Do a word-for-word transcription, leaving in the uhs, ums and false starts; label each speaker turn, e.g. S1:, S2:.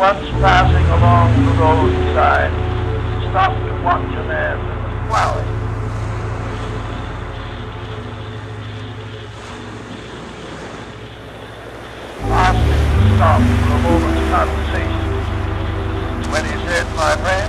S1: once passing along the roadside, stopped to watch a man that was plowing. Asked him to stop for a moment's conversation. When he said, "My friend,